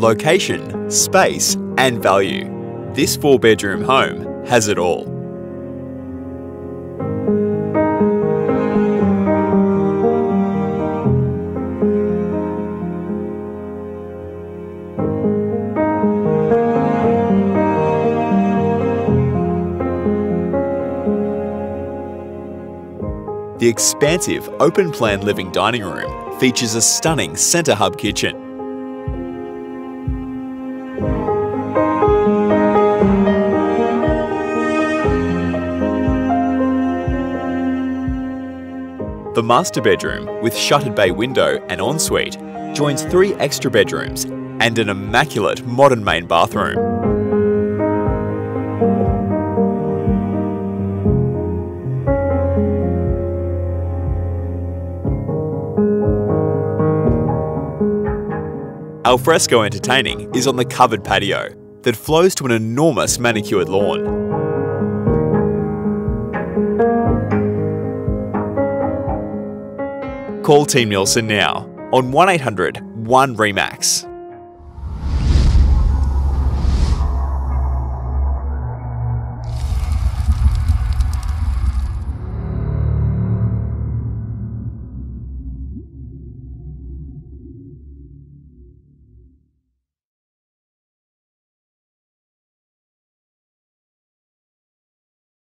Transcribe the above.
location, space, and value. This 4-bedroom home has it all. The expansive, open-plan living dining room features a stunning centre hub kitchen. The master bedroom, with shuttered bay window and ensuite, joins 3 extra bedrooms and an immaculate modern main bathroom. Alfresco entertaining is on the covered patio that flows to an enormous manicured lawn. Call Team Neilson now on 1800 1REMAX.